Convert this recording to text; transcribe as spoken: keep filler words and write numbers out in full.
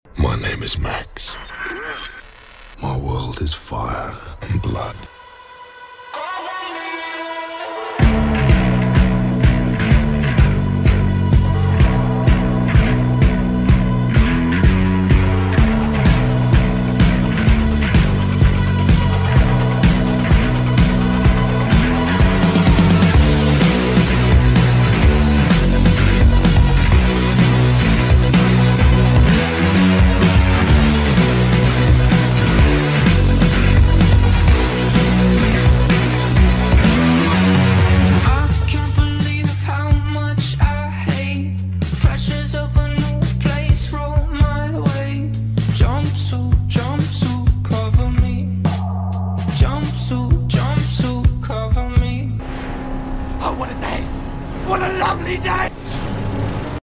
My name is Max. My world is fire and blood. Jumpsuit, jumpsuit, cover me. Jumpsuit, jumpsuit, cover me. Oh, what a day! What a lovely day!